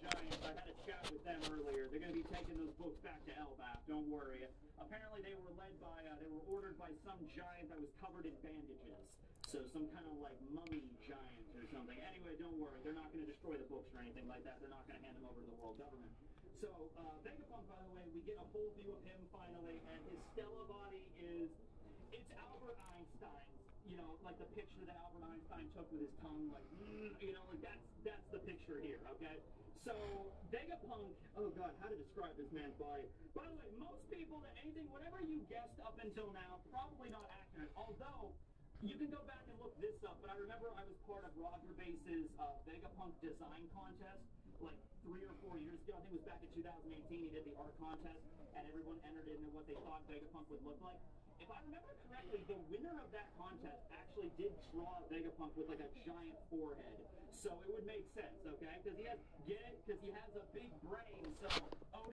Giants, I had a chat with them earlier. They're going to be taking those books back to LBAF, don't worry. Apparently they were led by, they were ordered by some giant that was covered in bandages. So some kind of like mummy giant or something. Anyway, don't worry, they're not going to destroy the books or anything like that. They're not going to hand them over to the world government. So, Vegapunk, by the way, we get a full view of him finally, and his Stella body is, it's Albert Einstein's, you know, like the picture that Albert Einstein took with his tongue, like, you know, like that's the picture here, okay? So, Vegapunk, oh God, how to describe this man's body. By the way, most people, that anything, whatever you guessed up until now, probably not accurate, although, you can go back and look this up, but I remember I was part of Roger Base's Vegapunk design contest like 3 or 4 years ago. I think it was back in 2018. He did the art contest, and everyone entered into what they thought Vegapunk would look like. If I remember correctly, the winner of that contest actually did draw Vegapunk with like a giant forehead. So it would make sense, okay? Because he has, get it? Because he has a big brain, so